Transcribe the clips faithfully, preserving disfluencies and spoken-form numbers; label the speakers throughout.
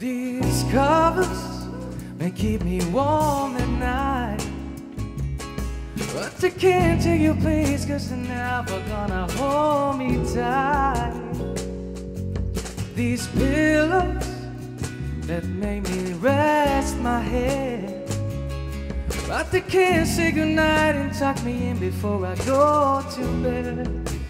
Speaker 1: These covers may keep me warm at night, but they can't take your place, 'cause they're never gonna hold me tight. These pillows that make me rest my head, but they can't say goodnight and tuck me in before I go to bed.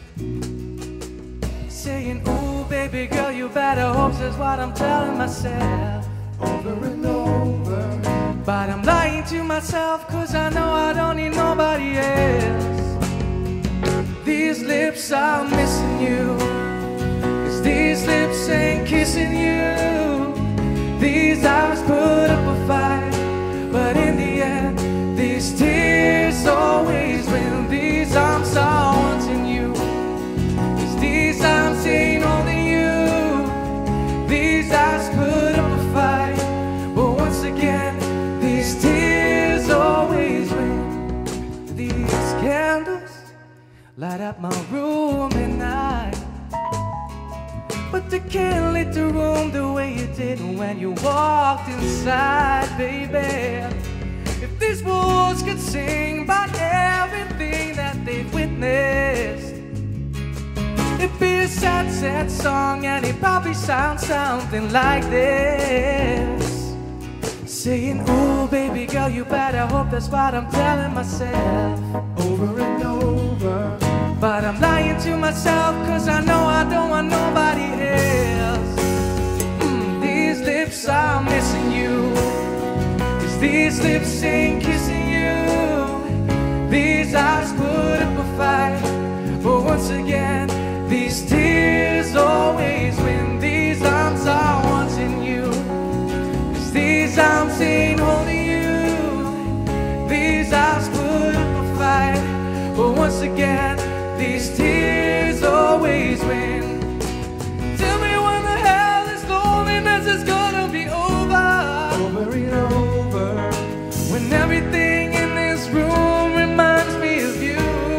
Speaker 1: Saying, ooh, baby girl, you better hope, is what I'm telling myself over and over. But I'm lying to myself, 'cause I know I don't need nobody else. These lips are missing you, 'cause these lips ain't kissing you. These eyes put up a fight, but in the end, these tears always win. These arms are wanting you, 'cause these arms ain't holding you. These eyes put up a fight, but once again, these tears always win. These candles light up my room at night, but they can't lit the room the way you did when you walked inside, baby. If these walls could sing about everything that they've witnessed, it'd be a sad, sad song, and it probably sounds something like this. Saying, ooh, baby girl, you better hope, that's what I'm telling myself over and over. But I'm lying to myself, 'cause I know I don't want nobody else. mm, These lips are missing you, 'cause these lips ain't kissing you. These eyes put up a fight, but once again, these tears always win. These arms are wanting you, 'cause these arms ain't holding you. These eyes put up a fight, but once again, these tears always win. Tell me when the hell this loneliness is gonna be over. Over and over. When everything in this room reminds me of you.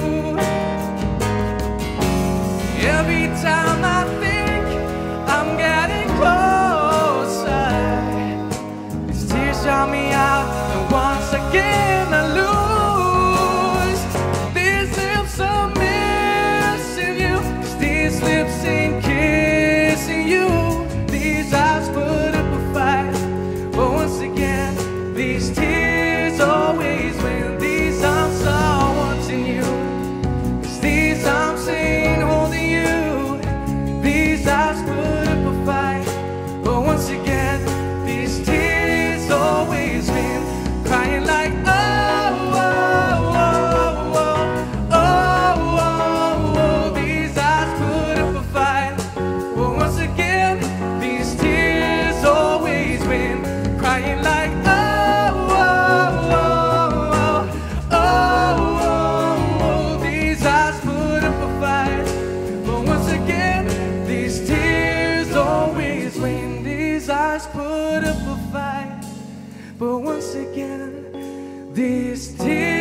Speaker 1: Every time I think I'm getting closer, these tears drown me out, and once again I lose. These lips are missing you, 'cause these lips ain't kissing you. These eyes put up a fight, but once again, these tears always win. These arms are wanting you, 'cause these arms ain't holding you. These eyes put up a fight, but once again, these tears always win. Crying like, oh, oh, oh, oh, oh, oh, oh. These eyes put up a fight, but once again, these tears always win. Crying like, oh, oh, oh, oh, oh, oh, oh. These eyes put up a fight, but once again, these tears always win. These eyes put up a fight, but once again, these tears